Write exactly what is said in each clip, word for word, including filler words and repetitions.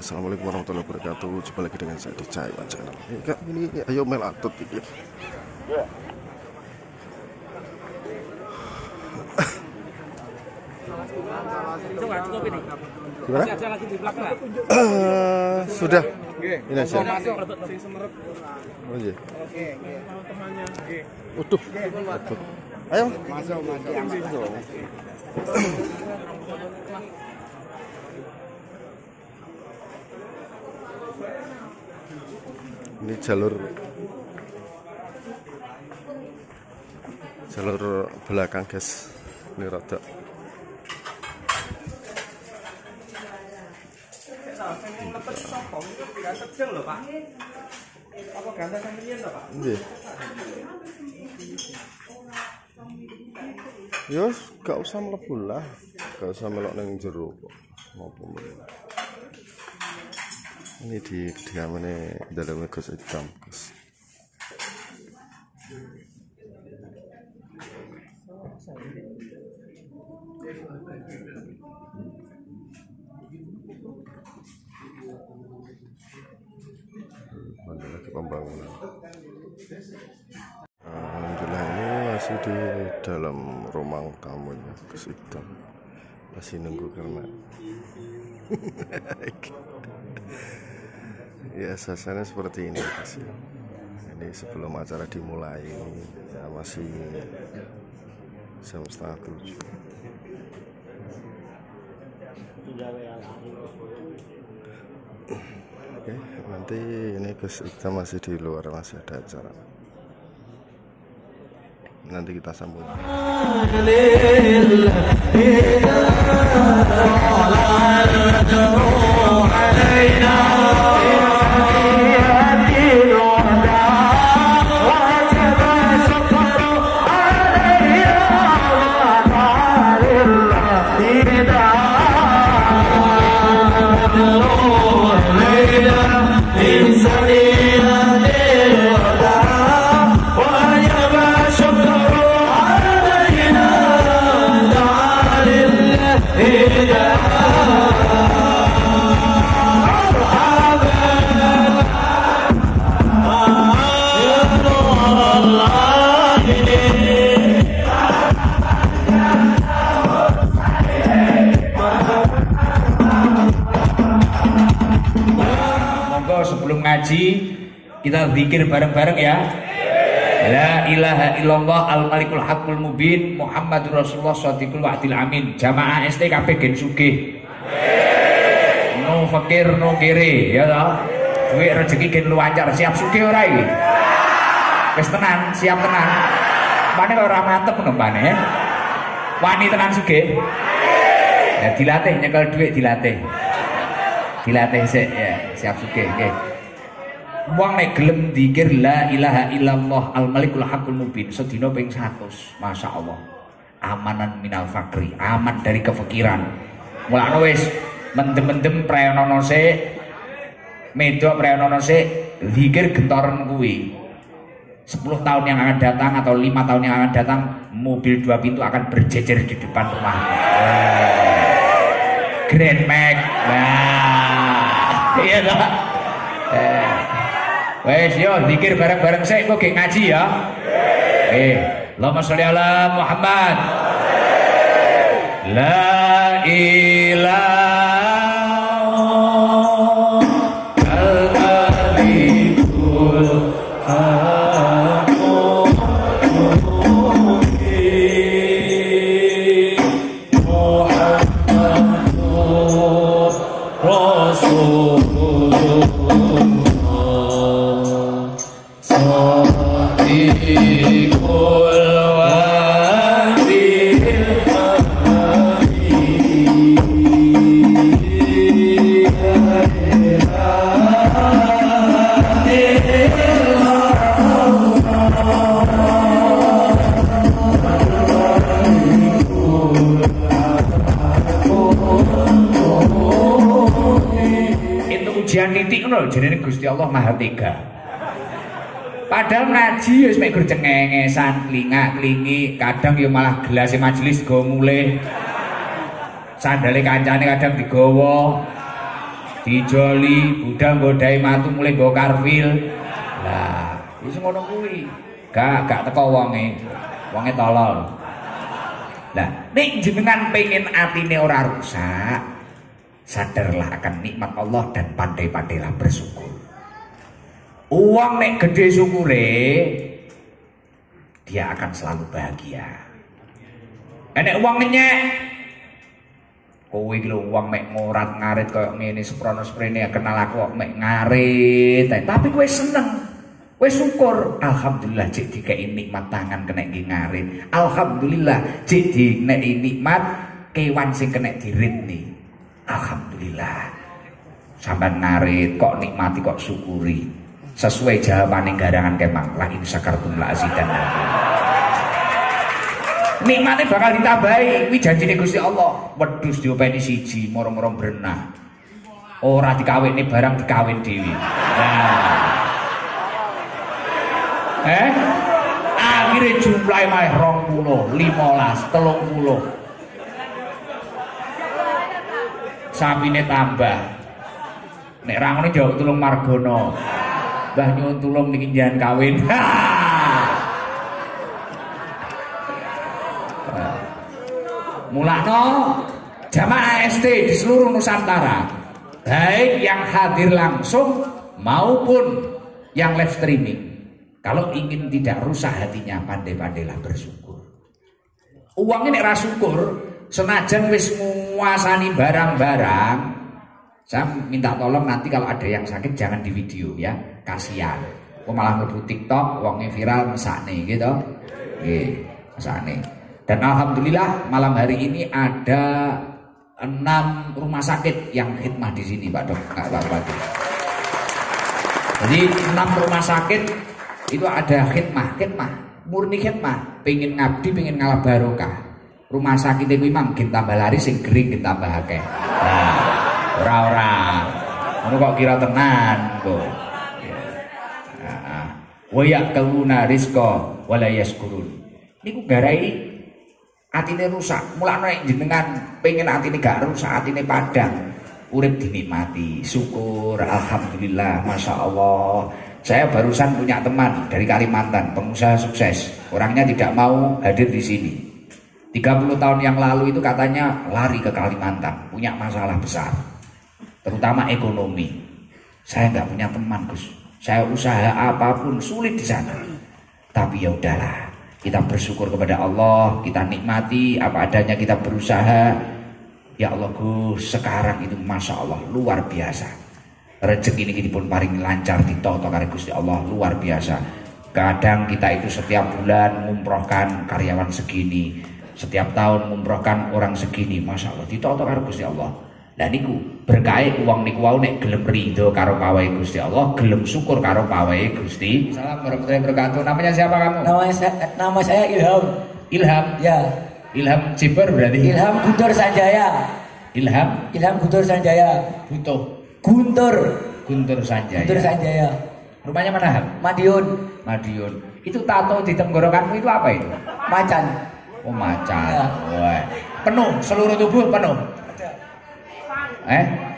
Assalamualaikum warahmatullahi wabarakatuh. Jumpa lagi dengan saya di Caiwan Channel. Ini kak, ini ayo mel atut gitu. Ya. Gimana? Uh, sudah. Ini aja. Oh iya. Utuh. Ayo. Masuk, masuk. Ini jalur jalur belakang guys, ini rada iya. Yos, gak usah mlebu lah, gak usah melok nang jero kok. Ngopo ini di kediamannya dalamnya Gus Idam Gus. Ada lagi pembangunan. Alhamdulillah ini masih di dalam rumah tamunya Gus Idam, masih nunggu karena ya suasana seperti ini guys. Ini sebelum acara dimulai ya, masih jam setengah tujuh. Oke, nanti ini Gus Idam masih di luar, masih ada acara. Nanti kita sambung. Sebelum ngaji kita zikir bareng-bareng ya. La ilaha illallah al-malikul haqqul mubin Muhammadur Rasulullah shadiqul wa'dil amin. Jamaah S T K P gen sugih. No fakir no kere ya toh. Duit rezeki gen luancar, siap sugih ora iki? Wis tenan, siap tenan. Mane ora mantep ngembane. Wani tenan sugih. Ya dilatih nyekel duit, dilatih. Dilatih sik ya, siap sugih nggih. Wong nek gelem dzikir la ilaha illallah al malikul haqqul mubin sedina ping seratus, masyaallah. Amanan minal fakri, aman dari kefikiran. Mulane wis mendem-mendem prayonono sik, medok prayonono sik, dzikir gentoren kuwi. sepuluh tahun yang akan datang atau lima tahun yang akan datang, mobil dua pintu akan berjejer di depan rumah. Grand Max. Nah, iya toh. Eh. Wes yo zikir bareng-bareng sik kok ngaji ya. Eh, Allahumma sholli ala Muhammad. La ilaha al-malikul haqqul mubin Muhammadur Rasulullah ujian titik ngono jenenge Gusti Allah Maha Tega. Padahal ngaji wis mek gur cengengesan, klingak-klingi, kadang ya malah gelas majelis go mulih. Sandale kancane kadang digawa. dijoli budal godai matu mulai nggo karfil. Lah, wis ngono kuwi. Gak gak teko wonge. Wonge tolol. Lah, nek jenengan pengen atine ora rusak, sadarlah akan nikmat Allah dan pandai-pandailah bersyukur. Uang nek gede syukure, dia akan selalu bahagia. Nek uang nyek, kowe iki lho wong mek ngorat ngarit koyo ngene seprono sprene kenal aku kok mek ngarit, tapi kowe seneng. Kowe syukur, alhamdulillah cek dikei nikmat tangan kena nggih ngarit. Alhamdulillah cek dineki nikmat kewan sing kena diritni. Alhamdulillah. Sampeyan ngarit kok nikmati kok syukuri. Sesuai jawabane garangan kemang, la in syakartum la azidannakum. Nikmatnya bakal ditambahi, kuwi janjine Gusti Allah. Wedhus diopeni siji, moro-moro berenah. Ora dikawinne barang dikawin dhewe. Nah. Eh? Akhirnya jumlahnya malah rong puluh, limolas, telung puluh. Sapine tambah. Nek ra ngono jawab tulung margono. Mbah nyuwun tulung niki njangan kawin. Mulakno jamaah S T di seluruh Nusantara, baik yang hadir langsung maupun yang live streaming, kalau ingin tidak rusak hatinya, pandai-pandailah bersyukur. Uangnya nek ra syukur, senajan wis nguasani barang-barang, saya minta tolong nanti kalau ada yang sakit jangan di video ya, kasihan. Kok malah mlebu TikTok, uangnya viral mesakne gitu. Nggih, mesakne. Dan alhamdulillah malam hari ini ada enam rumah sakit yang khidmah di sini, Pak Dok, Pak Bupati. Jadi enam rumah sakit itu ada khidmah, khidmah, murni khidmah, pengen ngabdi, pengen ngalah barokah. Rumah sakit itu memang kita tambah lari, sing kering kita tambah akeh. Nah, ora-ora, ngono kok kira tenan kok. Nah, wa ya'kuluna rizqa wa la yashkurun. Niku garai atine rusak, mulane nek jenengan pengen atine gak rusak, atine padang, urip dinikmati, syukur, alhamdulillah, masya Allah. Saya barusan punya teman dari Kalimantan, pengusaha sukses, orangnya tidak mau hadir di sini. tiga puluh tahun yang lalu itu katanya lari ke Kalimantan, punya masalah besar, terutama ekonomi. Saya nggak punya teman, Gus. Saya usaha apapun sulit di sana, tapi ya udahlah. Kita bersyukur kepada Allah, kita nikmati apa adanya, kita berusaha. Ya Allah Gus, sekarang itu masya Allah luar biasa. Rezeki ini pun paling lancar ditoto karo Gusti Allah, luar biasa. Kadang kita itu setiap bulan ngumrohkan karyawan segini, setiap tahun ngumrohkan orang segini, masya Allah ditoto karo Gusti Allah. Dan niku berkait uang niku wau nek gelem ridho karo pawahe Gusti Allah, gelem syukur karo pawahe Gusti. Assalamualaikum warahmatullahi wabarakatuh. Namanya siapa kamu? Nama saya, nama saya Ilham. Ilham. Ya. Ilham Ciber berarti. Ilham Guntur Sanjaya. Ilham. Ilham Guntur Sanjaya. Butuh. Guntur. Guntur Sanjaya. Guntur Sanjaya. Rumahnya mana, Ham? Madiun. Madiun. Itu tato di tenggorokanmu itu apa itu? Macan. Oh, macan. Ya. Wah. Penuh, seluruh tubuh penuh. Eh?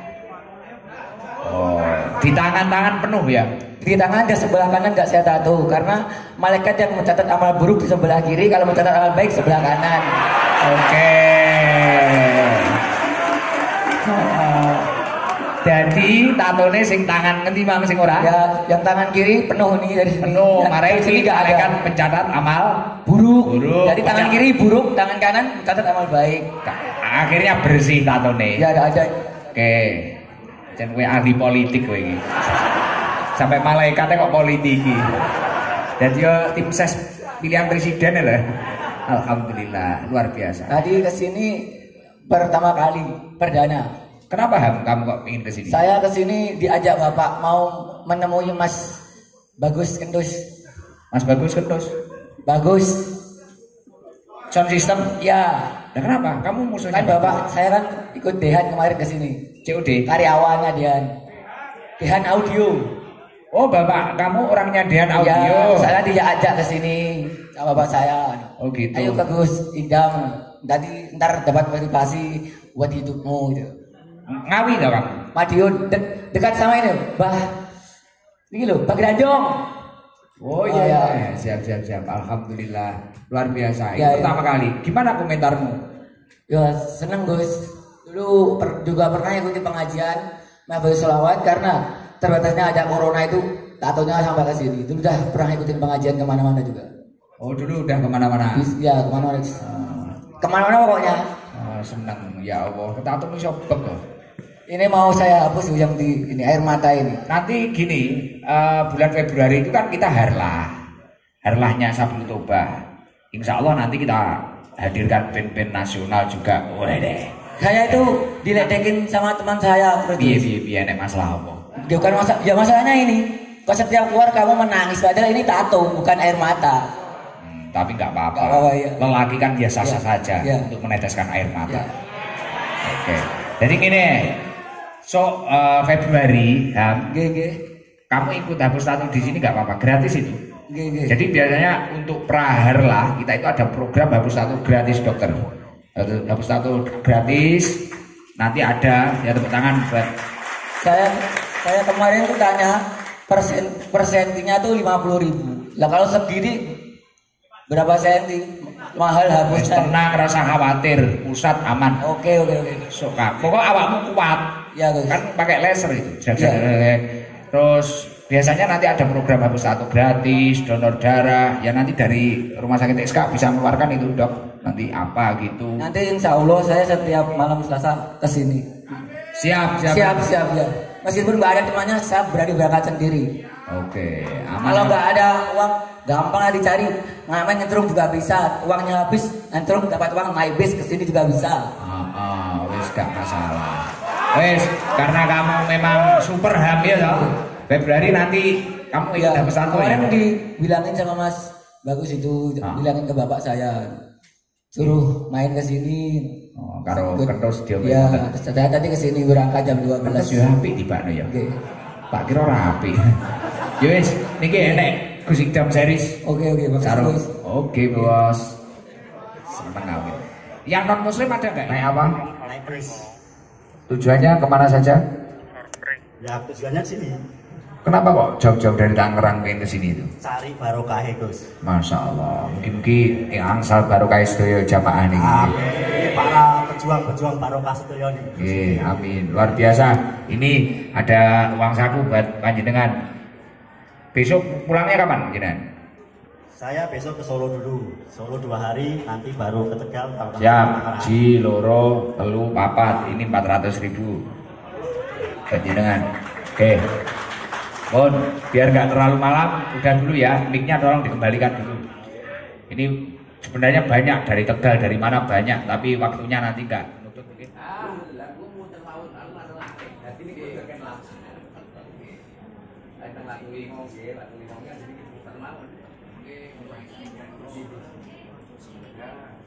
Oh, di tangan-tangan penuh ya? Di tangan dan sebelah kanan nggak saya tato karena malaikat yang mencatat amal buruk di sebelah kiri, kalau mencatat amal baik sebelah kanan. Oke. Uh, jadi tatone sing tangan ngendi Mang sing ora? Ya, yang tangan kiri penuh nih dari sini. Penuh, Yang marai sini iki nggak ada. malaikat pencatat amal Buruk. buruk. Jadi tangan Pencatat- kiri buruk, tangan kanan mencatat amal baik. Akhirnya bersih tatone. Ya ada ada. Oke. Jan kowe ahli politik kowe iki. Sampai malaikatnya kok politiki. Jadi yo tim ses pilihan presiden ya lah. Alhamdulillah, luar biasa. Tadi kesini pertama kali perdana. Kenapa Ham kamu kok ingin kesini? Saya kesini diajak Bapak mau menemui Mas Bagus Kendus. Mas Bagus Kendus. Bagus. Sound system. Ya. Nah, kenapa? Kamu musuhnya Kan Bapak saya kan ikut Dehan kemarin kesini. C O D. Karyawannya Dehan. Dehan Audio. Oh, Bapak kamu orangnya Dehan Audio. Ya, saya diajak ke sini sama Bapak saya. Oh gitu. Ayo ke Gus Idam. Tadi ntar dapat motivasi buat hidupmu gitu. Ngawi tau kamu? Madiun de- dekat sama ini, Bah. Ini loh, Pak Granjong. Oh iya, iya, siap siap siap. Alhamdulillah, luar biasa. Ini Ya, pertama ya. kali. Gimana komentarmu? Ya seneng Gus. Dulu per- juga pernah ikuti pengajian Mahfuz Sholawat karena terbatasnya ada corona itu tatonya sampai ke sini. Dulu udah pernah ikutin pengajian kemana-mana juga. Oh dulu udah kemana-mana. Bis- Ya kemana-mana. Kemana-mana pokoknya. Oh, seneng ya Allah. Tato mu sobek kok. Ini mau saya hapus yang di ini air mata ini. Nanti gini, eh, bulan Februari itu kan kita harlah, harlahnya Sabtu Toba. Insya Allah nanti kita hadirkan band-band nasional juga. Waduh. Saya itu diledekin sama teman saya. Biye biye biye nek masalah apa? Ya, bukan masa, ya masalahnya ini. Kok setiap keluar kamu menangis padahal ini tato bukan air mata. Hmm, tapi nggak apa-apa. Nggak apa-apa, ya. Lelaki kan biasa Ya, saja ya. untuk meneteskan air mata. Ya. Oke. Jadi gini, so eh, Februari, Ham, G G kamu ikut hapus tato di sini nggak apa-apa, gratis itu. G G. Jadi biasanya untuk praharlah kita itu ada program hapus tato gratis dokter. Hapus tato gratis. Nanti ada ya tepuk tangan buat. Saya saya kemarin tuh tanya persen persentinya tuh lima puluh ribu. Lah kalau segini berapa senti? Mahal Wis hapusnya. tenang, rasa khawatir, pusat aman. Oke oke oke. So, Kak, pokok awakmu kuat. Ya Gus. Kan pakai laser itu. Ya. Terus biasanya nanti ada program hapus tato gratis, donor darah. Ya nanti dari rumah sakit X K bisa mengeluarkan itu dok. Nanti apa gitu. Nanti insya Allah saya setiap malam Selasa kesini. Siap, siap. Siap siap ya. Meskipun nggak ada temannya, saya berani berangkat sendiri. Oke, aman. Kalau nggak ada uang, gampang lah dicari. Ngamen nyetruk juga bisa. Uangnya habis, nyetruk dapat uang naik bis kesini juga bisa. Ah, ah, wis gak masalah. Wis, karena kamu memang super hamil ya. Februari nanti kamu ikut Ya, hapus tato ya. kemarin dibilangin sama Mas Bagus itu, Ah. bilangin ke bapak saya, suruh main ke sini. Oh, karo Ikut. kentos dia Ya, main. saya tadi ke sini berangkat jam dua belas. Kentos yo apik tibakno ya. Oke. Tak kira rapi. Ya wis, niki enek Gus Ikdam series. Oke oke, makasih Karo. Bos. Oke, Bos. Seneng kawin. Yang non muslim ada enggak? Naik apa? Naik kris. Tujuannya kemana saja? Ya tujuannya sini Kenapa kok jauh-jauh dari Tangerang pengen ke sini itu? cari barokah Gus. Masya Allah, mungkin-mungkin yang angsal baru kaya sedaya jamaah nih. Amin. Para pejuang-pejuang barokah sedaya nih. Oke, amin. Luar biasa. Ini ada uang saku buat panjenengan. Besok pulangnya kapan, jenengan? Saya besok ke Solo dulu. Solo dua hari, nanti baru ke Tegal. Kalau Siap. Tangerang. Ji, loro, telu, papat. Ini empat ratus ribu. Panjenengan. Oke. Bon, biar nggak terlalu malam, udah dulu ya. Mic-nya tolong dikembalikan dulu. Ini sebenarnya banyak dari Tegal, dari mana banyak, tapi waktunya nanti nggak nutup mungkin. Ah,